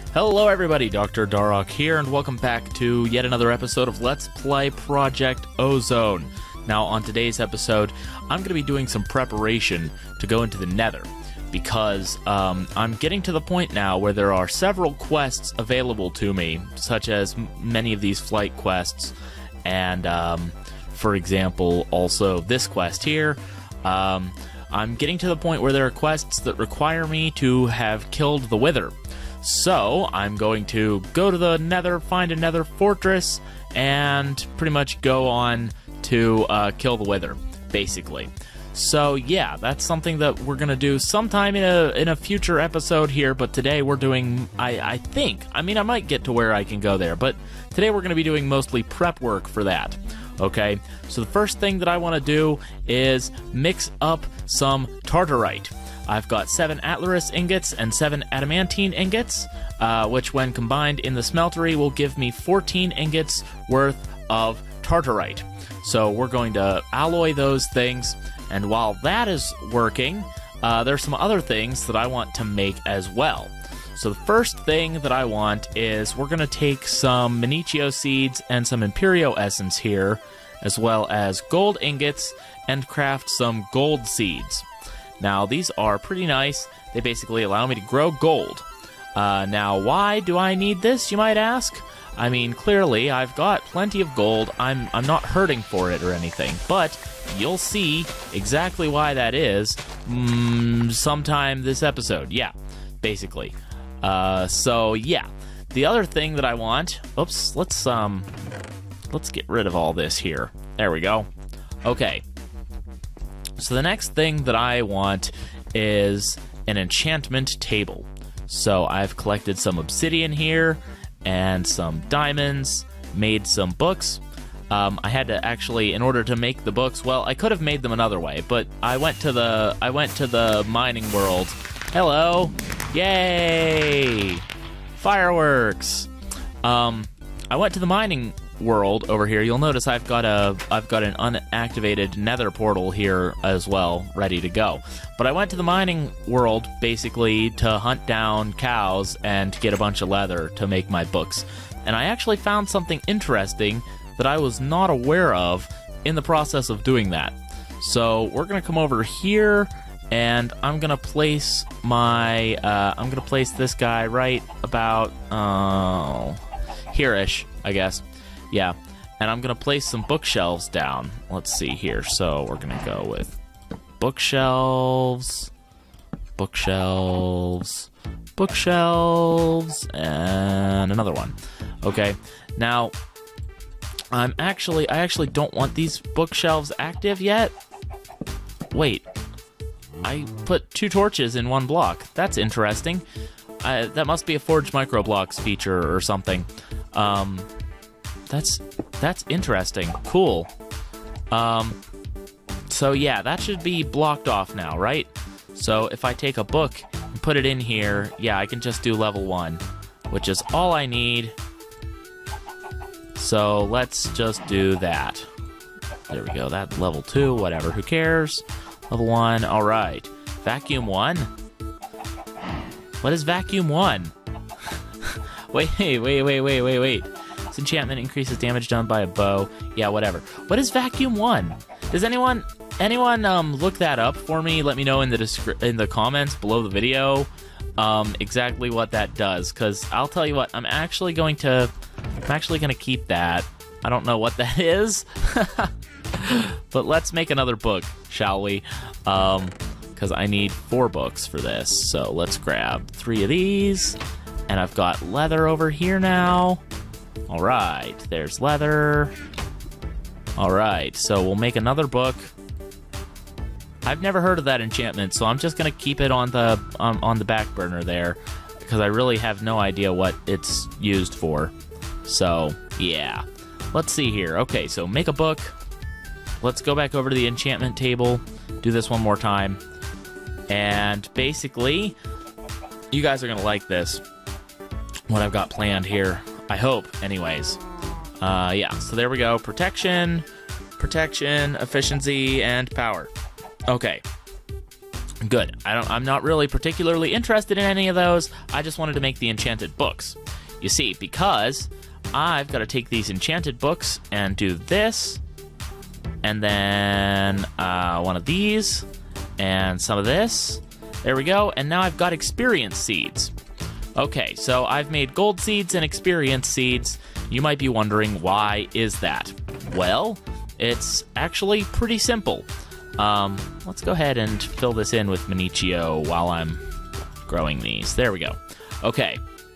Hello everybody, Dr. Darok here, and welcome back to yet another episode of Let's Play Project Ozone. Now, on today's episode, I'm going to be doing some preparation to go into the Nether, because I'm getting to the point now where there are several quests available to me, such as many of these flight quests, and, for example, also this quest here. I'm getting to the point where there are quests that require me to have killed the Wither. So, I'm going to go to the Nether, find a Nether fortress, and pretty much go on to kill the Wither, basically. So, yeah, that's something that we're going to do sometime in a future episode here, but today we're doing, I might get to where I can go there, but today we're going to be doing mostly prep work for that. Okay, so the first thing that I want to do is mix up some Tartarite. I've got 7 Atlas ingots and 7 adamantine ingots, which when combined in the smeltery will give me 14 ingots worth of Tartarite. So we're going to alloy those things, and while that is working, there's some other things that I want to make as well. So the first thing that I want is we're going to take some Minichio seeds and some Imperio essence here, as well as gold ingots, and craft some gold seeds. Now, these are pretty nice. They basically allow me to grow gold. Now, why do I need this, you might ask? I mean, clearly, I've got plenty of gold. I'm not hurting for it or anything, but you'll see exactly why that is sometime this episode. Yeah, basically. So, yeah. The other thing that I want... Oops, let's get rid of all this here. There we go. Okay. So the next thing that I want is an enchantment table. So I've collected some obsidian here and some diamonds, made some books. I had to actually, in order to make the books, well, I could have made them another way, but I went to the mining world. Hello, yay, fireworks. I went to the mining world over here. You'll notice I've got an unactivated nether portal here as well, ready to go. But I went to the mining world basically to hunt down cows and to get a bunch of leather to make my books. And I actually found something interesting that I was not aware of in the process of doing that. So we're gonna come over here, and I'm gonna place my this guy right about here-ish, I guess. Yeah, and I'm going to place some bookshelves down. Let's see here. So we're going to go with bookshelves, bookshelves, bookshelves, and another one. Okay, now, I actually don't want these bookshelves active yet. Wait, I put 2 torches in 1 block. That's interesting. That must be a Forge Microblocks feature or something. That's interesting. Cool. So yeah, that should be blocked off now, right? So if I take a book and put it in here, yeah, I can just do level 1, which is all I need. So let's just do that. There we go. That level 2, whatever, who cares? Level 1, all right. Vacuum 1? What is vacuum 1? Wait. This enchantment increases damage done by a bow. Yeah, whatever. What is vacuum 1? Does anyone look that up for me? Let me know in the comments below the video exactly what that does, because I'll tell you what, I'm actually gonna keep that. I don't know what that is. But let's make another book, shall we? Because I need 4 books for this. So let's grab 3 of these, and I've got leather over here now. Alright, there's leather. Alright, so we'll make another book. I've never heard of that enchantment, so I'm just gonna keep it on the back burner there, because I really have no idea what it's used for. So, yeah. Let's see here. Okay, so make a book. Let's go back over to the enchantment table, do this one more time. And basically, you guys are gonna like this, what I've got planned here. I hope, anyways. Yeah, so there we go. Protection, efficiency, and power. Okay. Good. I'm not really particularly interested in any of those. I just wanted to make the enchanted books. You see, because I've got to take these enchanted books and do this, and then one of these, and some of this. There we go. And now I've got experience seeds. Okay, so I've made gold seeds and experience seeds. You might be wondering, why is that? Well, it's actually pretty simple. Let's go ahead and fill this in with Minichio while I'm growing these. There we go. Okay.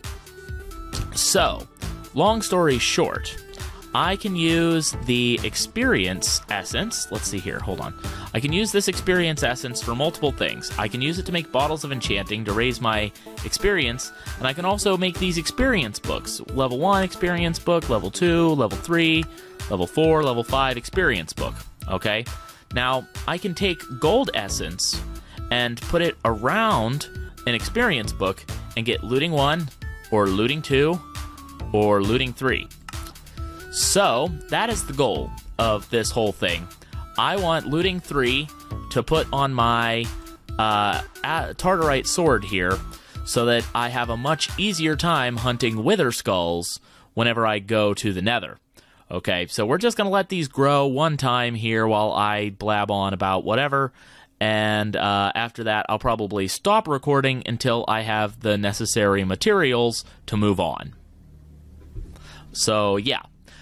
So, long story short, I can use the experience essence. Let's see here. Hold on. I can use this experience essence for multiple things. I can use it to make bottles of enchanting to raise my experience, and I can also make these experience books. Level 1 experience book, level 2, level 3, level 4, level 5 experience book. Okay? Now, I can take gold essence and put it around an experience book and get looting 1, or looting 2, or looting 3. So, that is the goal of this whole thing. I want looting 3 to put on my Tartarite sword here, so that I have a much easier time hunting wither skulls whenever I go to the nether. Okay, so we're just going to let these grow one time here while I blab on about whatever, and after that I'll probably stop recording until I have the necessary materials to move on. So, yeah.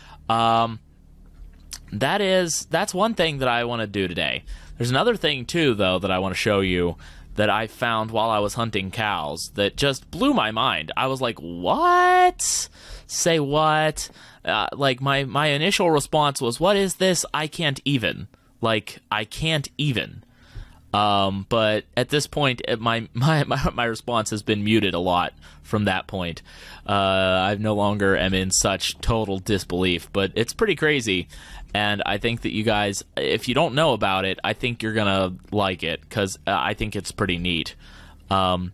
That's one thing that I want to do today. There's another thing, too, though, that I want to show you that I found while I was hunting cows that just blew my mind. I was like, what? Say what? Like, my initial response was, what is this? I can't even. Like, I can't even. But at this point, my response has been muted a lot from that point. I no longer am in such total disbelief, but it's pretty crazy. And I think that you guys, if you don't know about it, I think you're gonna like it, because I think it's pretty neat. But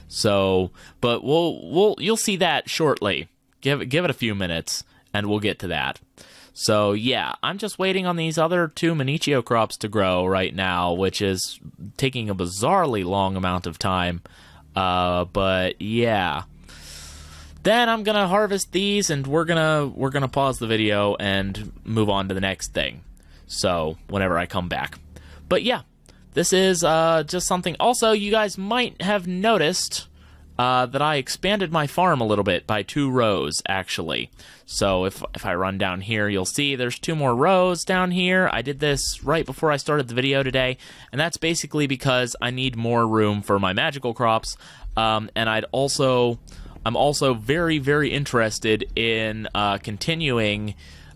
you'll see that shortly. Give it a few minutes, and we'll get to that. So, yeah, I'm just waiting on these other 2 Minichio crops to grow right now, which is taking a bizarrely long amount of time. But, yeah. Then I'm gonna harvest these, and we're gonna pause the video and move on to the next thing. So, whenever I come back. But, yeah, this is just something. Also, you guys might have noticed that I expanded my farm a little bit by 2 rows, actually. So if I run down here, you'll see there's 2 more rows down here. I did this right before I started the video today, and that's basically because I need more room for my magical crops, and I'm also very, very interested in continuing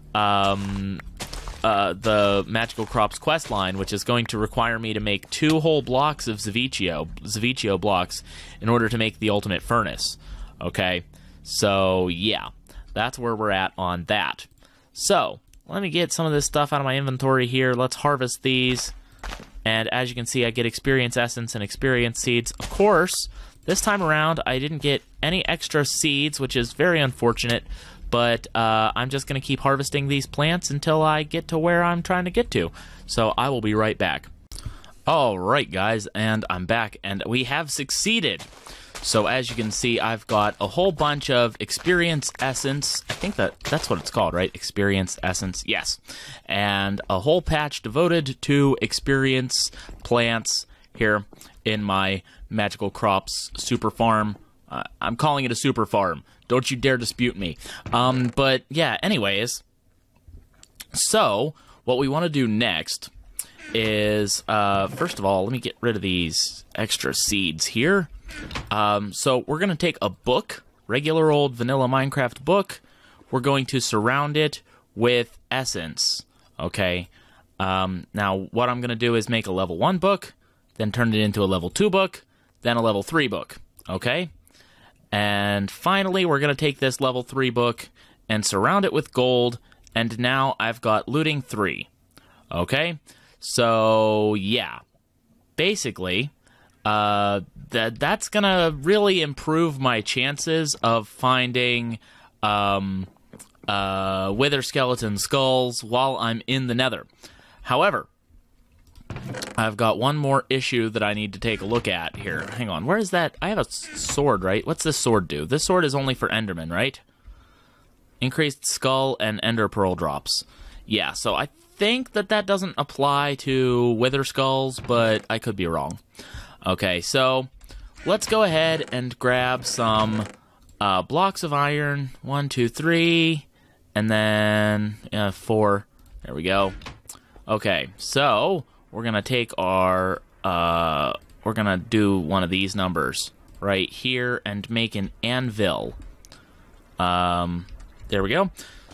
the Magical Crops quest line, which is going to require me to make 2 whole blocks of Zavicchio blocks in order to make the ultimate furnace. Okay, so yeah, that's where we're at on that. So let me get some of this stuff out of my inventory here. Let's harvest these, and as you can see, I get experience essence and experience seeds. Of course, this time around I didn't get any extra seeds, which is very unfortunate. But I'm just going to keep harvesting these plants until I get to where I'm trying to get to. So I will be right back. Alright guys, and I'm back, and we have succeeded. So as you can see, I've got a whole bunch of experience essence. I think that's what it's called, right? Experience essence, yes. And a whole patch devoted to experience plants here in my Magical Crops super farm. I'm calling it a super farm. Don't you dare dispute me. But yeah, anyways. So, what we want to do next is, first of all, let me get rid of these extra seeds here. So, we're going to take a book, regular old vanilla Minecraft book. We're going to surround it with essence. Okay? Now, what I'm going to do is make a level 1 book, then turn it into a level 2 book, then a level 3 book. Okay? And finally, we're going to take this level 3 book and surround it with gold, and now I've got looting 3. Okay? So, yeah. Basically, that's going to really improve my chances of finding wither skeleton skulls while I'm in the nether. However, I've got one more issue that I need to take a look at here. Hang on, where is that? I have a sword, right? What's this sword do? This sword is only for Enderman, right? Increased skull and ender pearl drops. Yeah, so I think that doesn't apply to wither skulls, but I could be wrong. Okay, so let's go ahead and grab some blocks of iron. 1, 2, 3, and then 4. There we go. Okay, so we're gonna take our we're gonna do one of these numbers right here and make an anvil. There we go.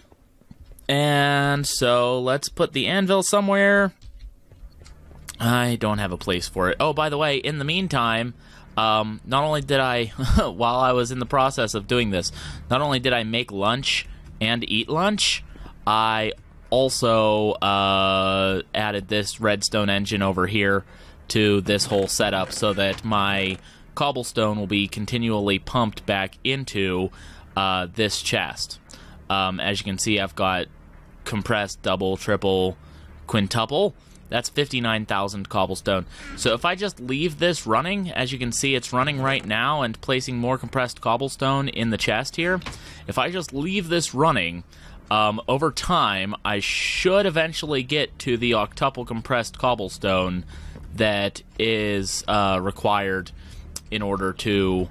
And so let's put the anvil somewhere. I don't have a place for it. Oh, by the way, in the meantime, not only did I, while I was in the process of doing this, not only did I make lunch and eat lunch, I also added this redstone engine over here to this whole setup so that my cobblestone will be continually pumped back into this chest. As you can see, I've got compressed double, triple, quintuple. That's 59,000 cobblestone. So if I just leave this running, as you can see, it's running right now and placing more compressed cobblestone in the chest here. If I just leave this running, over time, I should eventually get to the octuple compressed cobblestone that is required in order to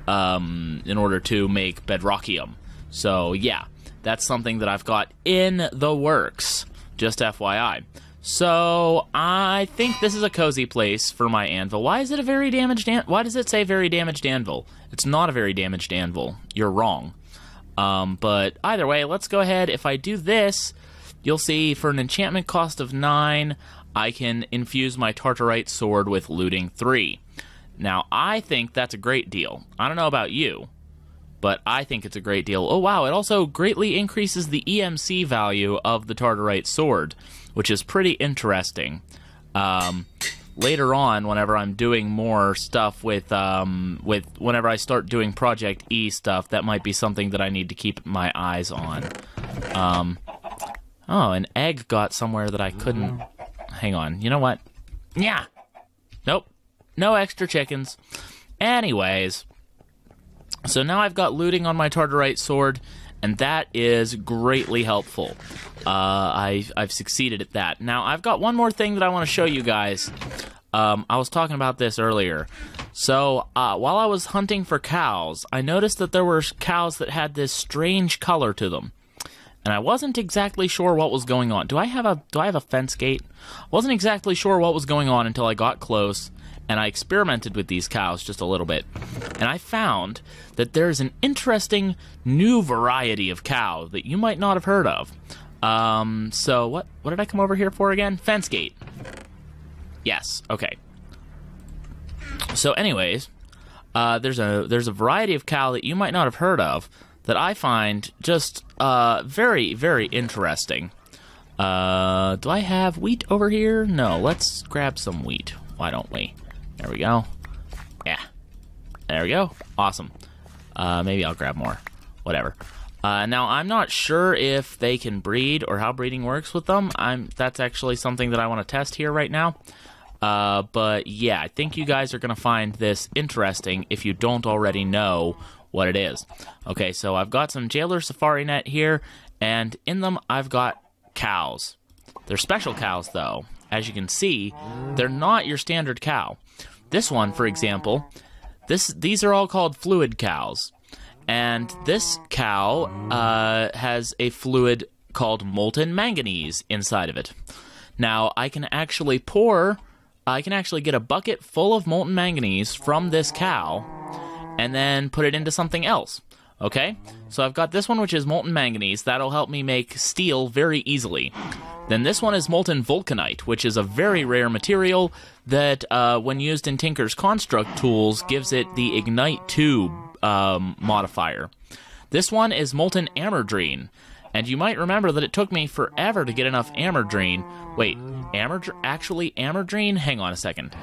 make bedrockium. So yeah, that's something that I've got in the works. Just FYI. So I think this is a cozy place for my anvil. Why is it a very damaged why does it say very damaged anvil? It's not a very damaged anvil. You're wrong. But either way, let's go ahead. If I do this, you'll see for an enchantment cost of 9, I can infuse my Tartarite sword with looting 3. Now, I think that's a great deal. I don't know about you, but I think it's a great deal. Oh, wow, it also greatly increases the EMC value of the Tartarite sword, which is pretty interesting. Later on, whenever I'm doing more stuff with whenever I start doing Project E stuff, that might be something that I need to keep my eyes on. Oh, an egg got somewhere that I couldn't... Hang on, you know what? Yeah! Nope. No extra chickens. Anyways, so now I've got looting on my Tartarite sword, and that is greatly helpful. I've succeeded at that. Now, I've got one more thing that I want to show you guys. I was talking about this earlier. So, while I was hunting for cows, I noticed that there were cows that had this strange color to them. And I wasn't exactly sure what was going on. Do I have a fence gate? Wasn't exactly sure what was going on until I got close, and I experimented with these cows just a little bit. And I found that there's an interesting new variety of cow that you might not have heard of. So what did I come over here for again? Fence gate. Yes, okay. So anyways, there's a variety of cow that you might not have heard of that I find just very, very interesting. Do I have wheat over here? No, let's grab some wheat. Why don't we? There we go. Yeah. There we go. Awesome. Maybe I'll grab more. Whatever. Now, I'm not sure if they can breed or how breeding works with them. That's actually something that I want to test here right now. But yeah, I think you guys are going to find this interesting if you don't already know what it is. Okay, so I've got some Jailer Safari Net here, and in them I've got cows. They're special cows, though. As you can see, they're not your standard cow. This one, for example, these are all called fluid cows. And this cow has a fluid called molten manganese inside of it. Now, I can actually get a bucket full of molten manganese from this cow and then put it into something else. Okay? So I've got this one, which is molten manganese. That'll help me make steel very easily. Then this one is molten vulcanite, which is a very rare material that, when used in Tinker's Construct tools, gives it the Ignite 2 modifier. This one is molten amerdrene, and you might remember that it took me forever to get enough amerdrene. Wait, amerdrene? Hang on a second.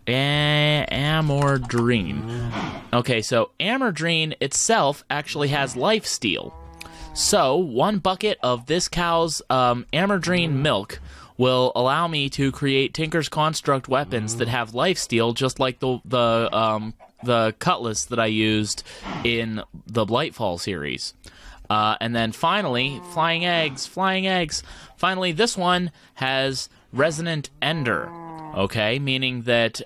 Amerdrene. Okay, so amerdrene itself actually has lifesteal. So, one bucket of this cow's amerdrene milk will allow me to create Tinker's Construct weapons that have lifesteal, just like the cutlass that I used in the Blightfall series. And then finally, flying eggs. Finally, this one has Resonant Ender. Okay, meaning that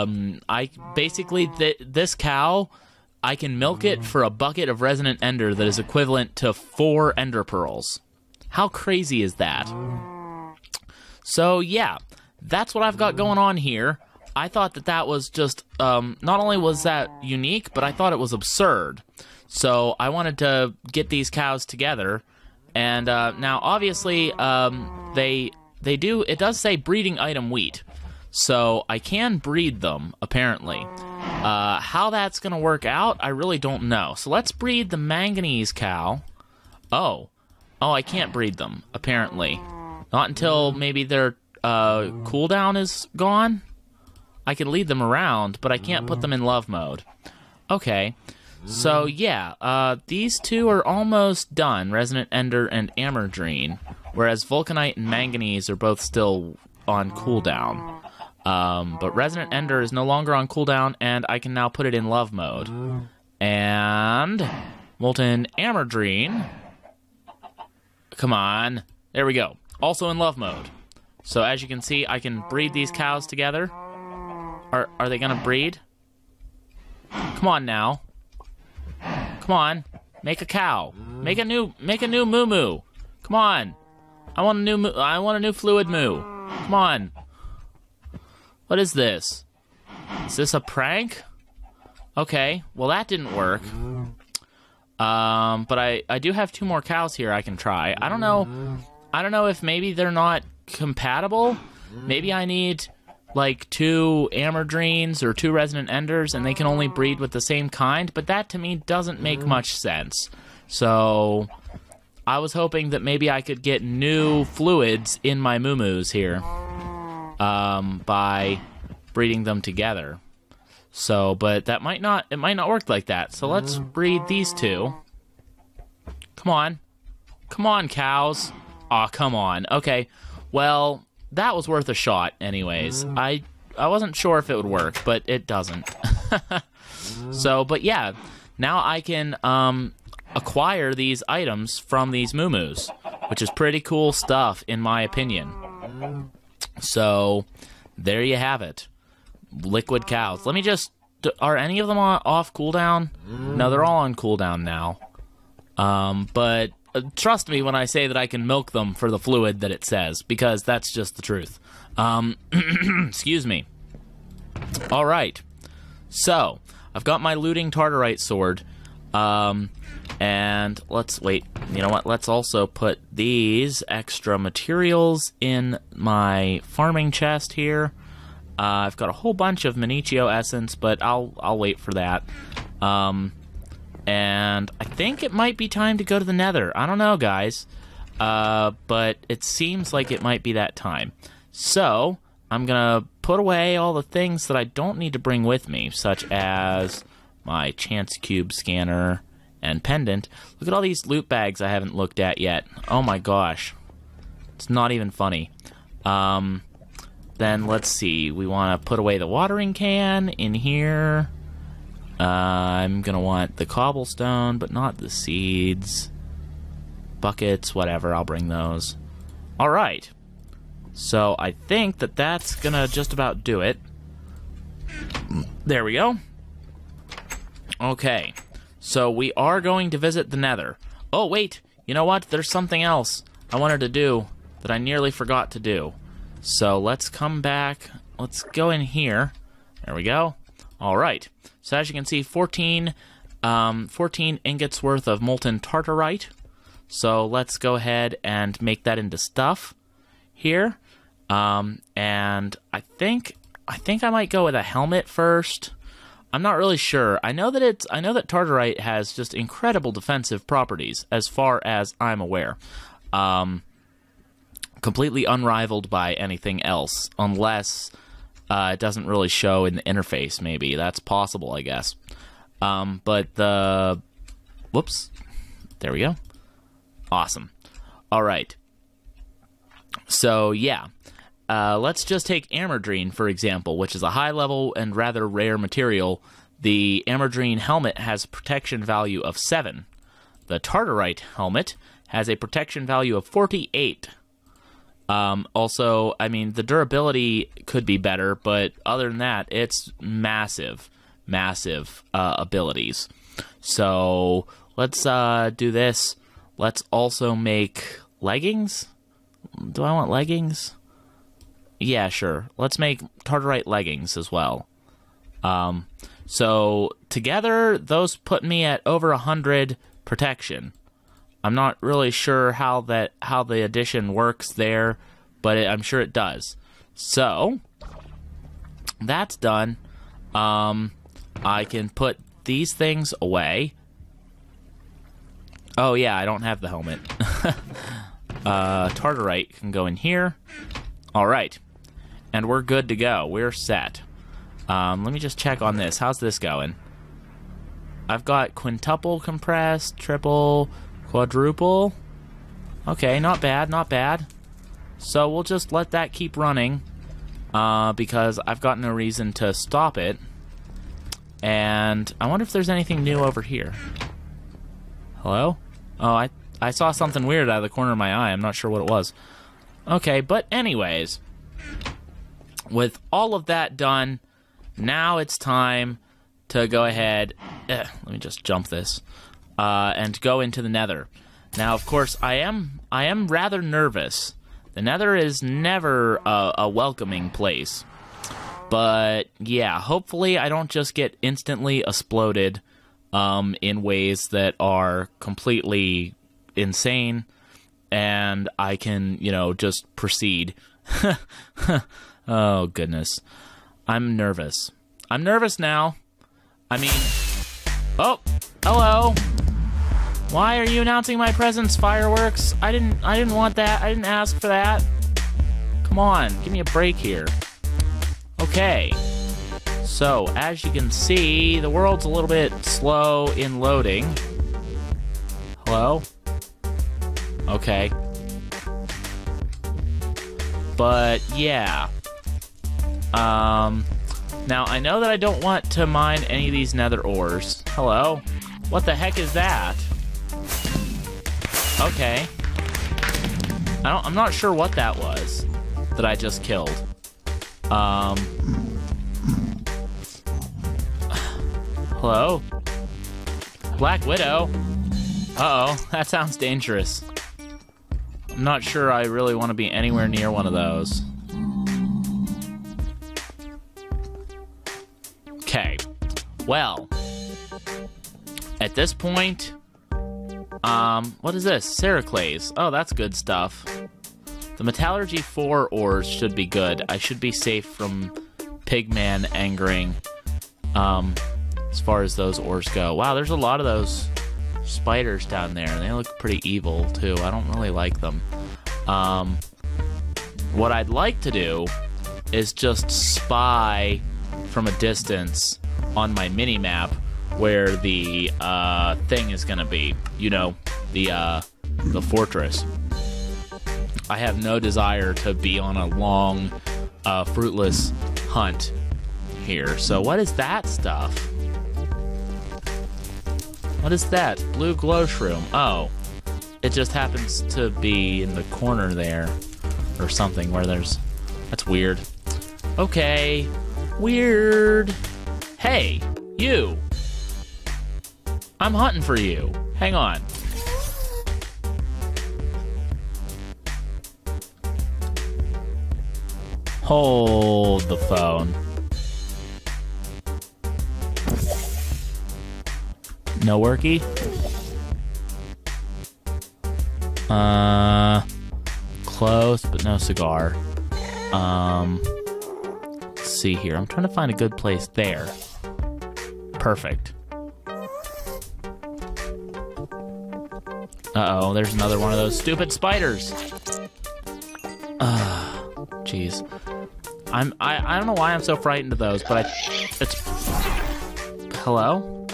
this cow, I can milk it for a bucket of Resonant Ender that is equivalent to 4 Ender Pearls. How crazy is that? So yeah, that's what I've got going on here. I thought that was just, not only was that unique, but I thought it was absurd. So I wanted to get these cows together, and now obviously it does say breeding item wheat. So I can breed them, apparently. How that's going to work out, I really don't know. So let's breed the manganese cow. Oh, I can't breed them, apparently. Not until maybe their cooldown is gone. I can lead them around, but I can't put them in love mode. Okay, so yeah, these two are almost done, Resonant Ender and Amerdreen, whereas Vulcanite and Manganese are both still on cooldown. But Resonant Ender is no longer on cooldown, and I can now put it in love mode. And Molten Amerdreen, come on, there we go, also in love mode. So as you can see, I can breed these cows together. Are they gonna breed? Come on now. Come on, make a cow. Make a new moo. Come on. I want a new fluid moo. Come on. What is this? Is this a prank? Okay, well that didn't work. But I do have 2 more cows here I can try. I don't know if maybe they're not compatible. Maybe I need like 2 Amerdreens or 2 Resonant Enders, and they can only breed with the same kind, but that to me doesn't make much sense. So I was hoping that maybe I could get new fluids in my moo-moos here by breeding them together. So, but it might not work like that. So let's breed these 2. Come on, cows. Aw, come on. Okay, well, that was worth a shot anyways. I wasn't sure if it would work, but it doesn't. So, but yeah, now I can acquire these items from these moo-moos, which is pretty cool stuff in my opinion. So, there you have it. Liquid cows. Let me just... Are any of them off cooldown? No, they're all on cooldown now. But trust me when I say that I can milk them for the fluid that it says, because that's just the truth. Excuse me. Alright. So, I've got my looting Tartarite sword. And let's wait. You know what? Let's also put these extra materials in my farming chest here. I've got a whole bunch of Minichio essence, but I'll wait for that. And I think it might be time to go to the Nether. I don't know, guys. But it seems like it might be that time. So, I'm gonna put away all the things that I don't need to bring with me, such as my Chance Cube scanner and pendant. Look at all these loot bags I haven't looked at yet. Oh my gosh. It's not even funny. Then let's see. We want to put away the watering can in here. I'm going to want the cobblestone, but not the seeds. Buckets, whatever. I'll bring those. Alright. So I think that that's going to just about do it. There we go. Okay. So we are going to visit the Nether. Oh, wait. You know what? There's something else I wanted to do that I nearly forgot to do. So let's come back. Let's go in here. There we go. Alright. So as you can see, 14 ingots worth of molten tartarite. So let's go ahead and make that into stuff here. And I think I might go with a helmet first. I'm not really sure. I know that tartarite has just incredible defensive properties, as far as I'm aware. Completely unrivaled by anything else, unless it doesn't really show in the interface, maybe. That's possible, I guess. But the... Whoops. There we go. Awesome. Alright. So, yeah. Let's just take Amerdreen, for example, which is a high-level and rather rare material. The Amerdreen helmet has a protection value of 7. The Tartarite helmet has a protection value of 48. Also, I mean, the durability could be better, but other than that, it's massive abilities. So, let's do this. Let's also make leggings. Do I want leggings? Yeah, sure. Let's make Tartarite leggings as well. So together, those put me at over 100 protection. I'm not really sure how the addition works there, but I'm sure it does. So that's done. I can put these things away. Oh yeah, I don't have the helmet. Tartarite can go in here. All right. And we're good to go. We're set. Let me just check on this. How's this going? I've got quintuple compressed, triple, quadruple. Okay, not bad, not bad. So we'll just let that keep running because I've got no reason to stop it. And I wonder if there's anything new over here. Hello? Oh, I saw something weird out of the corner of my eye. I'm not sure what it was. Okay, but anyways, with all of that done, now it's time to go ahead. Let me just jump this and go into the Nether. Now, of course, I am rather nervous. The Nether is never a welcoming place, but yeah, hopefully I don't just get instantly exploded in ways that are completely insane, and I can, just proceed. Oh, goodness. I'm nervous. I'm nervous now. I mean... Oh! Hello! Why are you announcing my presence, fireworks? I didn't want that. I didn't ask for that. Come on, give me a break here. Okay. So, as you can see, the world's a little bit slow in loading. Hello? Okay. But, yeah. Now, I know that I don't want to mine any of these nether ores. Hello? What the heck is that? Okay. I'm not sure what that was that I just killed. Hello? Black Widow? Uh-oh, that sounds dangerous. I'm not sure I really want to be anywhere near one of those. Okay. Well, at this point, what is this? Ceraclase. Oh, that's good stuff. The Metallurgy 4 ores should be good. I should be safe from Pigman angering, as far as those ores go. Wow, there's a lot of those spiders down there. They look pretty evil, too. I don't really like them. What I'd like to do is just spy from a distance on my mini-map where the thing is gonna be. You know, the fortress. I have no desire to be on a long, fruitless hunt here. So what is that stuff? What is that? Blue glow shroom. Oh. It just happens to be in the corner there. Or something where there's... That's weird. Okay. Weird. Hey, you. I'm hunting for you. Hang on. Hold the phone. No worky? Close, but no cigar. Let's see here. I'm trying to find a good place there. Perfect. Uh-oh, there's another one of those stupid spiders. Jeez. I don't know why I'm so frightened of those, but it's... Hello?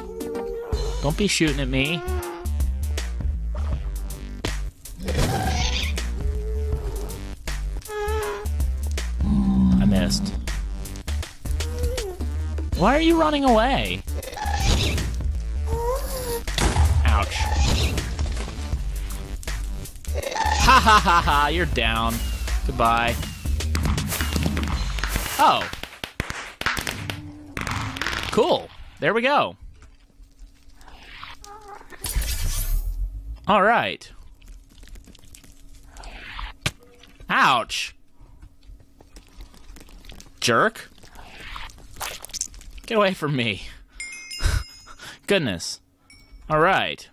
Don't be shooting at me. Why are you running away? Ouch. Ha ha ha ha, you're down. Goodbye. Oh. Cool. There we go. All right. Ouch. Jerk. Get away from me. Goodness. All right.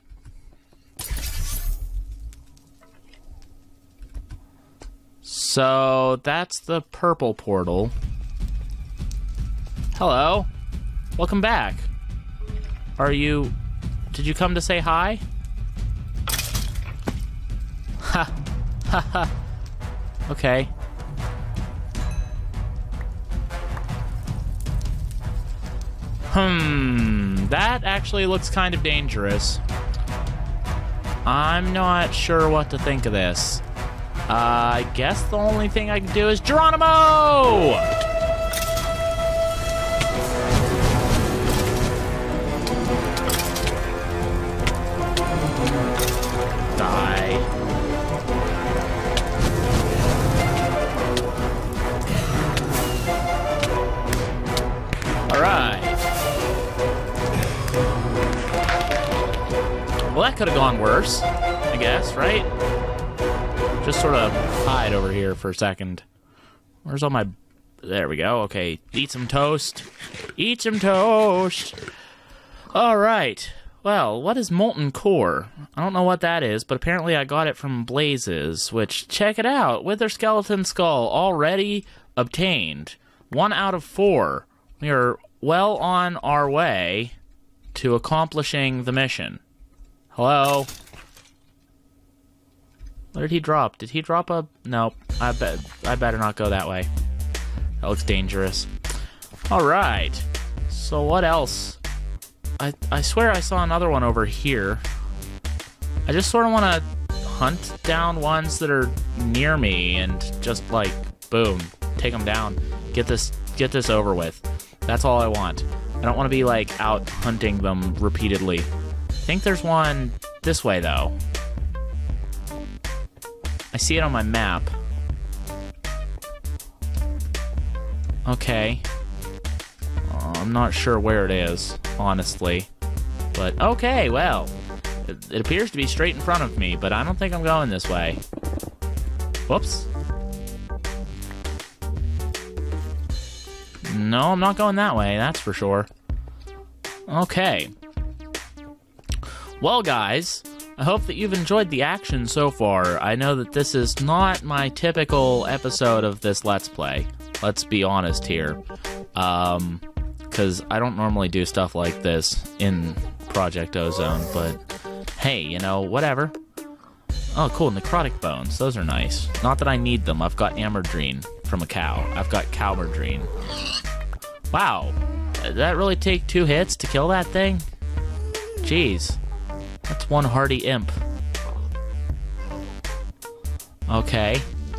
So that's the purple portal. Hello. Welcome back. Are you... Did you come to say hi? Ha. Ha ha. Okay. That actually looks kind of dangerous. I'm not sure what to think of this. I guess the only thing I can do is Geronimo! Die. Alright. Well, that could have gone worse, I guess, right? Just sort of hide over here for a second. Where's all my... There we go. Okay, eat some toast. Eat some toast! Alright. Well, what is Molten Core? I don't know what that is, but apparently I got it from Blazes, which, check it out, Wither Skeleton Skull already obtained. 1 out of 4. We are well on our way to accomplishing the mission. Hello? Where did he drop? Did he drop a... Nope. I better not go that way. That looks dangerous. Alright. So what else? I swear I saw another one over here. I just sort of want to hunt down ones that are near me and just, like, boom, take them down. Get this over with. That's all I want. I don't want to be, like, out hunting them repeatedly. I think there's one this way, though. I see it on my map. Okay. I'm not sure where it is, honestly. But, okay, well. It appears to be straight in front of me, but I don't think I'm going this way. Whoops. No, I'm not going that way, that's for sure. Okay. Well, guys, I hope that you've enjoyed the action so far. I know that this is not my typical episode of this Let's Play. Let's be honest here. Because I don't normally do stuff like this in Project Ozone, but hey, you know, whatever. Oh, cool, necrotic bones. Those are nice. Not that I need them. I've got amerdrine from a cow. I've got cowmerdrine. Wow. Did that really take 2 hits to kill that thing? Jeez. That's one hardy imp. Okay.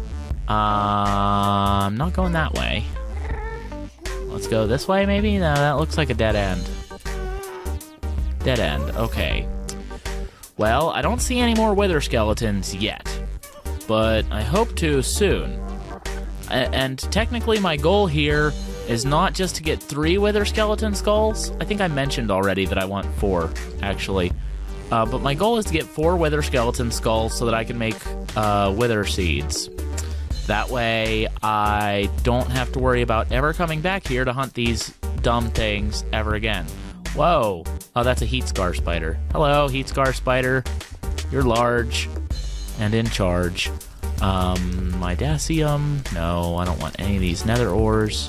I'm not going that way. Let's go this way, maybe? No, that looks like a dead end. Dead end, okay. Well, I don't see any more wither skeletons yet, but I hope to soon. And technically my goal here is not just to get 3 wither skeleton skulls. I think I mentioned already that I want 4, actually. But my goal is to get 4 wither skeleton skulls so that I can make wither seeds. That way I don't have to worry about ever coming back here to hunt these dumb things ever again. Whoa. Oh, that's a heat scar spider. Hello, heat scar spider. You're large and in charge. Midacium. No, I don't want any of these nether ores.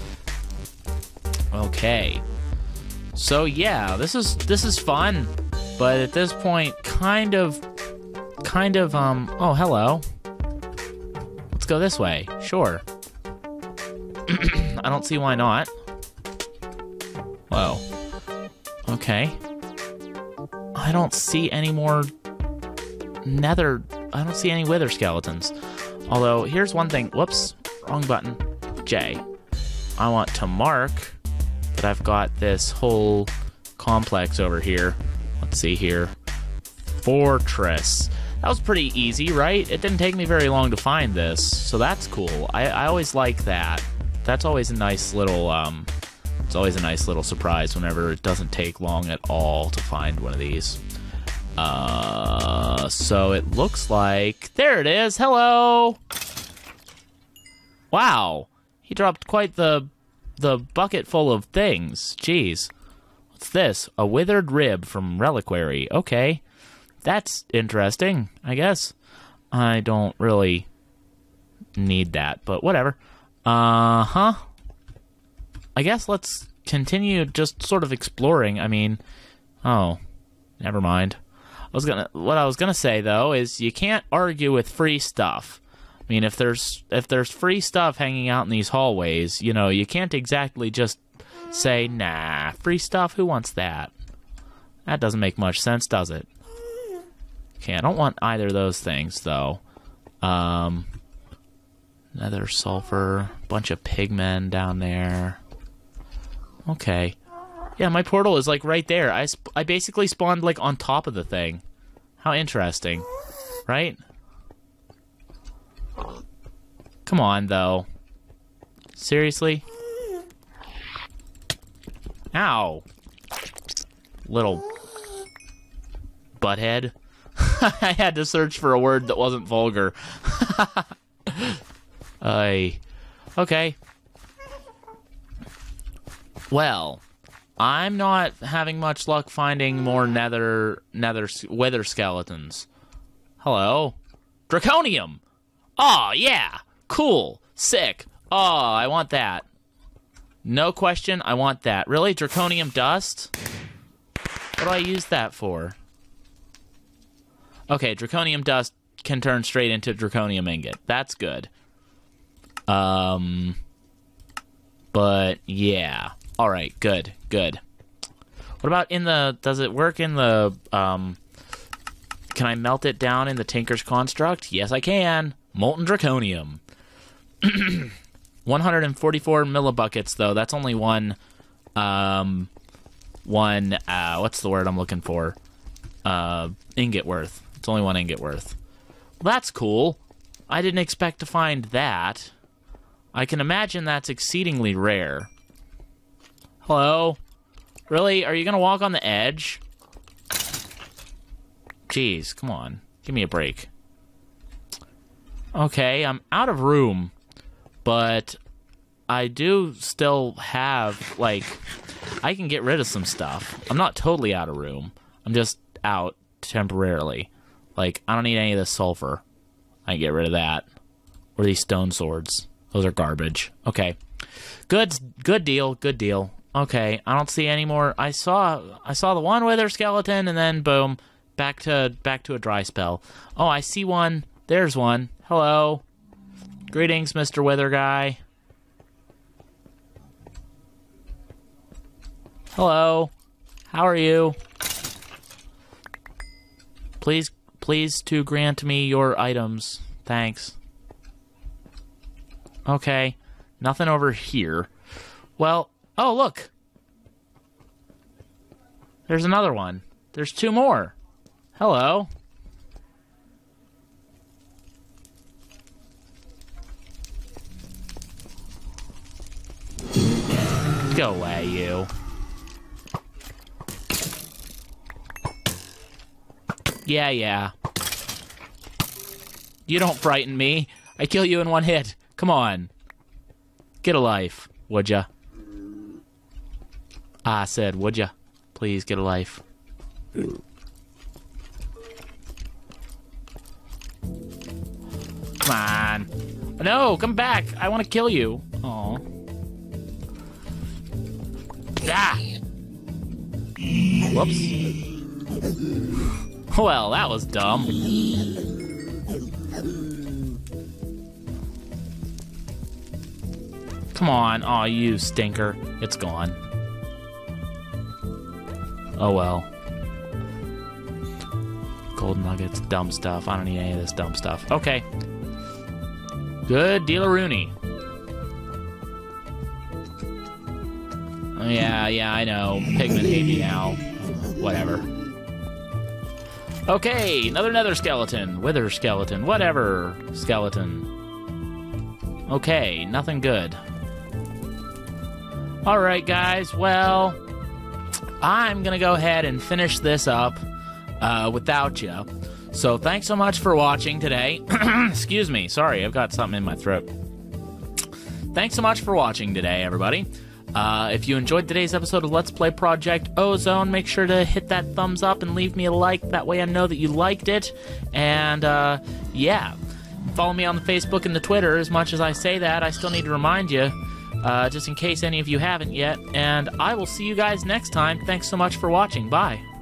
Okay. So yeah, this is fun. But at this point, kind of, oh, hello. Let's go this way. Sure. I don't see why not. Whoa. Okay. I don't see any more nether... I don't see any wither skeletons. Although, here's one thing. Whoops. Wrong button. J. I want to mark But I've got this whole complex over here. Let's see here. Fortress. That was pretty easy, right? It didn't take me very long to find this, so that's cool. I always like that. That's always a nice little, it's always a nice little surprise whenever it doesn't take long at all to find one of these. So it looks like... There it is! Hello! Wow. He dropped quite the bucket full of things. Jeez. What's this? A withered rib from Reliquary. Okay. That's interesting, I guess. I don't really need that, but whatever. I guess let's continue just sort of exploring. I mean, oh, never mind. What I was gonna say though is you can't argue with free stuff. I mean, if there's free stuff hanging out in these hallways, you know, you can't exactly just say, nah, free stuff, who wants that? That doesn't make much sense, does it? Okay, I don't want either of those things, though. Nether sulfur, bunch of pigmen down there. Okay. Yeah, my portal is, like, right there. I basically spawned, like, on top of the thing. How interesting. Right? Come on, though. Seriously? Ow. Little butthead. I had to search for a word that wasn't vulgar. Okay. Well, I'm not having much luck finding more nether wither skeletons. Hello? Draconium! Oh, yeah! Cool! Sick! Oh, I want that. No question, I want that. Really? Draconium dust? What do I use that for? Okay, draconium dust can turn straight into draconium ingot. That's good. But yeah. Alright, good. What about in the... Does it work in the... Can I melt it down in the Tinker's Construct? Yes, I can. Molten draconium. 144 millibuckets, though. That's only one... what's the word I'm looking for? Ingot worth. It's only one ingot worth. Well, that's cool. I didn't expect to find that. I can imagine that's exceedingly rare. Hello? Really? Are you gonna walk on the edge? Jeez, come on. Give me a break. Okay, I'm out of room. But I do still have, like... I can get rid of some stuff. I'm not totally out of room. I'm just out temporarily. Like, I don't need any of this sulfur. I can get rid of that. Or these stone swords. Those are garbage. Okay. Good deal. Okay, I don't see any more. I saw the one wither skeleton, and then boom, back to a dry spell. Oh, I see one. There's one. Hello. Greetings, Mr. Wither guy. Hello. How are you? Please to grant me your items. Thanks. Okay. Nothing over here. Well, oh, look. There's another one. There's two more. Hello. Go away, you. Yeah. You don't frighten me. I kill you in one hit. Come on. Get a life, would ya? I said, would ya? Please get a life. Come on. No, come back. I want to kill you. Aw. Ah! Whoops. Well, that was dumb. Come on. Aw, you stinker. It's gone. Oh well. Gold nuggets, dumb stuff. I don't need any of this dumb stuff. Okay. Good deal of Rooney. Yeah, I know. Pigmen hate me now. Whatever. Okay, another nether skeleton. Wither skeleton. Whatever. Skeleton. Okay, nothing good. Alright, guys. Well, I'm gonna go ahead and finish this up without you. So, thanks so much for watching today. Excuse me. Sorry, I've got something in my throat. Thanks so much for watching today, everybody. If you enjoyed today's episode of Let's Play Project Ozone, make sure to hit that thumbs up and leave me a like. That way I know that you liked it. And, yeah. Follow me on the Facebook and the Twitter. As much as I say that, I still need to remind you, just in case any of you haven't yet. And I will see you guys next time. Thanks so much for watching. Bye.